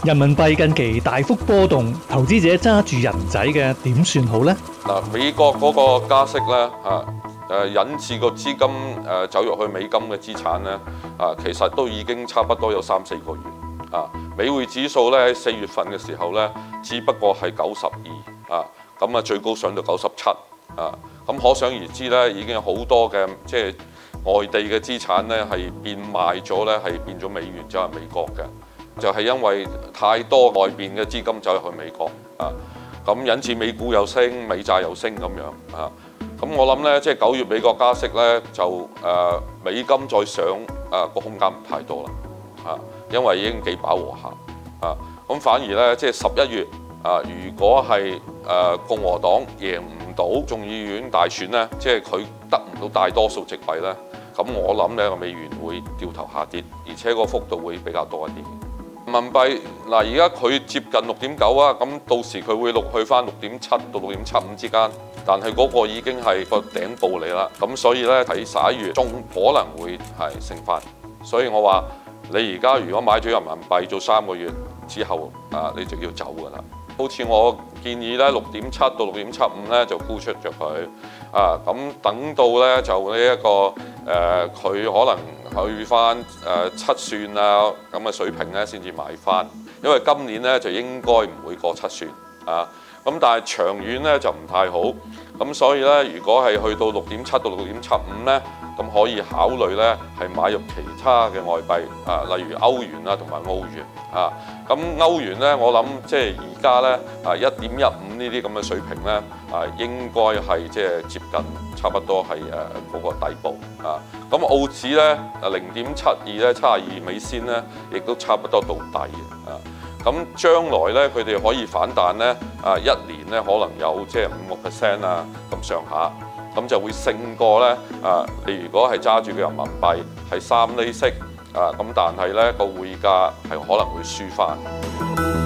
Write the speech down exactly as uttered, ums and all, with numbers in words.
人民幣近期大幅波動，投資者揸住人仔嘅點算好呢？ 嗱，美國嗰個加息咧嚇誒引致個資金誒走入去美金嘅資產咧啊，其實都已經差不多有三四個月啊。美匯指數咧喺四月份嘅時候咧，只不過係九十二啊，咁啊最高上到九十七啊，咁可想而知咧，已經有好多嘅即係外地嘅資產咧係變賣咗咧，係變咗美元走入美國嘅。就係因為太多外邊嘅資金走入去美國啊，咁引致美股又升，美債又升咁樣啊。咁我諗咧，即係九月美國加息咧，就誒、呃、美金再上誒個、呃、空間唔太多啦啊，因為已經幾飽和下啊。咁反而咧，即係十一月啊，如果係誒、呃、共和黨贏唔到眾議院大選咧，即係佢得唔到大多數席位咧，咁我諗咧個美元會掉頭下跌，而且個幅度會比較多一啲。人民幣嗱，而家佢接近六點九啊，咁到時佢會落去翻六點七到六點七五之間，但係嗰個已經係個頂部嚟啦，咁所以咧喺十一月中可能會係升翻，所以我話你而家如果買咗人民幣做三個月之後啊，你就要走㗎啦。好似我建議咧，六點七到六點七五咧就沽出咗佢啊，咁等到咧就呢、這、一個誒佢、呃、可能。去翻誒七算啊咁嘅水平咧，先至買翻，因為今年咧就應該唔會過七算啊。咁但係長遠咧就唔太好，咁所以咧如果係去到六點七到六點七五咧，咁可以考慮咧係買入其他嘅外幣啊，例如歐元啊同埋澳元啊。咁歐元咧，我諗即係而家咧啊一點一五呢啲咁嘅水平咧啊，應該係即係接近差不多係誒嗰個底部啊。咁澳紙咧啊零點七二咧，七十二美仙咧，亦都差不多到底嘅啊。咁將來咧，佢哋可以反彈咧啊，一年咧可能有即係五個 percent 啊咁上下，咁就會勝過咧啊。你如果係揸住嘅人民幣係三厘息啊，咁但係咧個匯價係可能會輸翻。